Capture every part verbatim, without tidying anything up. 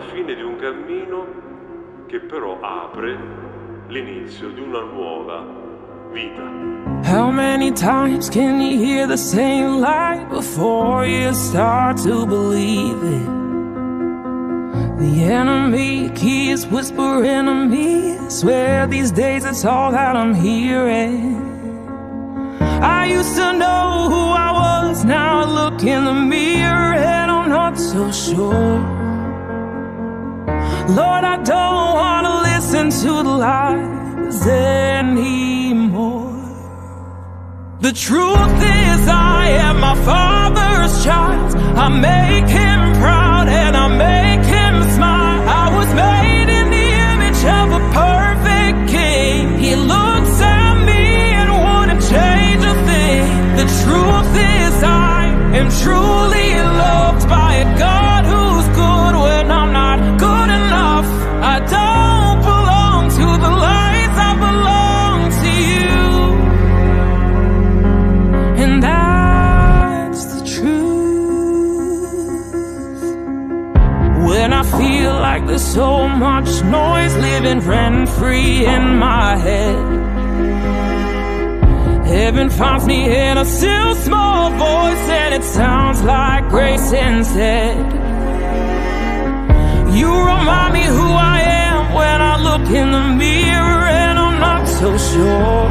fine di un cammino che però apre l'inizio di una nuova vita. How many times can you hear the same lie before you start to believe it? The enemy keeps whispering to me, I swear these days it's all that I'm hearing. I used to know who I was, now I look in the mirror and I'm not so sure. Lord, I don't want to listen to the lies anymore. The truth is I am my Father's child. I make Him proud and I make Him smile. I was made in the image of a perfect King. He looks at me and wouldn't change a thing. The truth is I am truly loved by a God who's good when I'm not good enough. I don't belong to the lies, I belong to you. And that's the truth. When I feel like there's so much noise living rent-free in my head, heaven finds me in a still small voice, and it sounds like grace instead. You remind me who I am when I look in the mirror and I'm not so sure.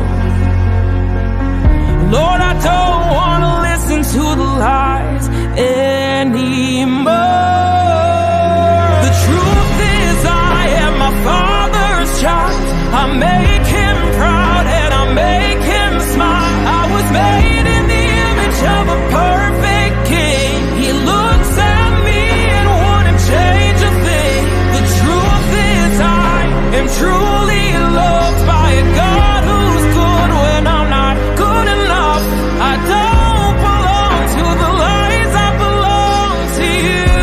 Lord, I don't want to listen to the lies anymore. The truth is I am my Father's child. I make Him proud and I make Him smile. I was made in the image of a perfect King. He looks at me and wouldn't change a thing. The truth is I am truly loved by a God who's good when I'm not good enough. I don't belong to the lies, I belong to you.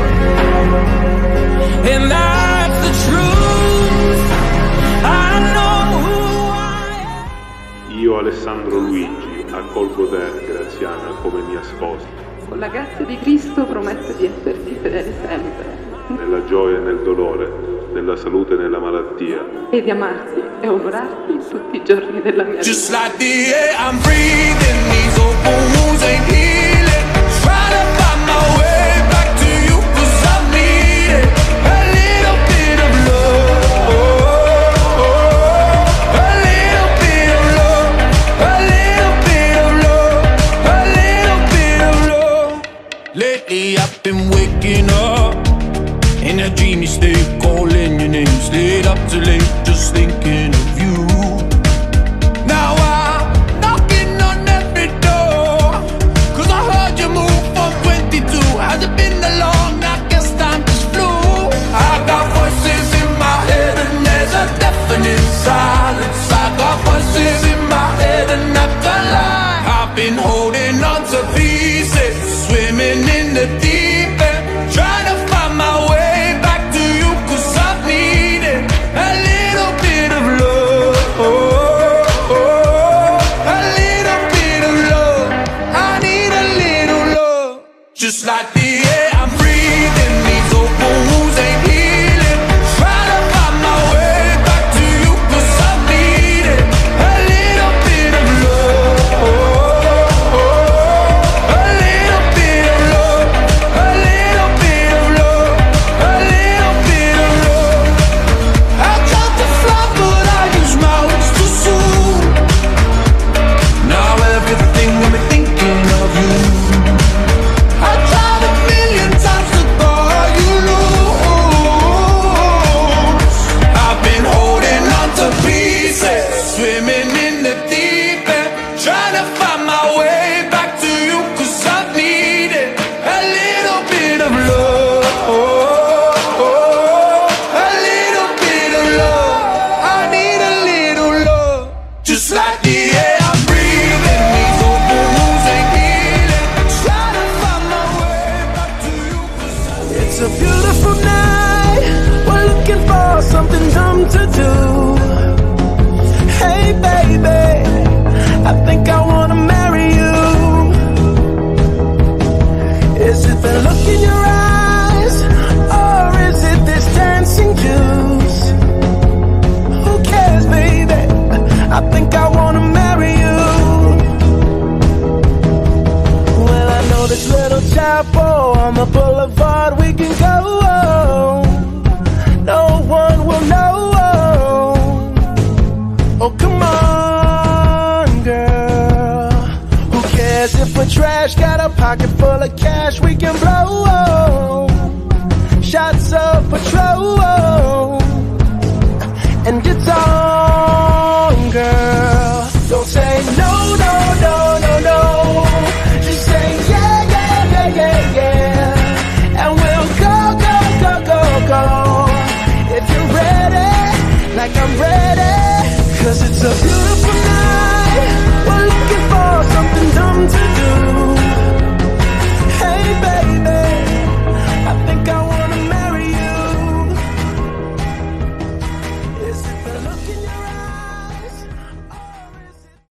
And that's the truth. I know who I am. Io, Alessandro Luigi, accolgo te, Graziana, come mia sposa. Con la grazia di Cristo prometto di esserti fedele sempre. Nella gioia e nel dolore, nella salute e nella malattia. E di amarti e onorarti tutti i giorni della mia vita. Just like the air I'm breathing, these open wounds ain't healing. Trying to find my way back to you, cause I need it. A little bit of love, a little bit of love, a little bit of love, a little bit of love. Lately I've been waking up in a dreamy state, calling your name, stayed up too late, just thinking of you. Now I'm knocking on every door, cause I heard you move from twenty-two. Has it been that long? I guess time just flew. I got voices in my head and there's a deafening silence. I got voices in my head and I can't lie. I've been holding on to pieces, swimming in the deep end, trying to find my way. Just like the air I'm breathing, these open wounds ain't healing. Trying to find my way back to you, cause I need it. A little bit of love, a little bit of love, a little bit of love, a little bit of love. I tried to fly but I use my wings too soon. Now everything got me thinking of you. Swimming in the deep end, trying to find my way back to you, cause I need it. A little bit of love, a little bit of love. I need a little love. Just like the air I'm breathing, these open wounds ain't healing. Trying to find my way back to you, cause I need it. It's a beautiful night, we're looking for something dumb to do. Hey baby, I think I wanna marry you. Is it the look in your eyes, or is it pocket full of cash we can blow. Shots of patrol, and it's all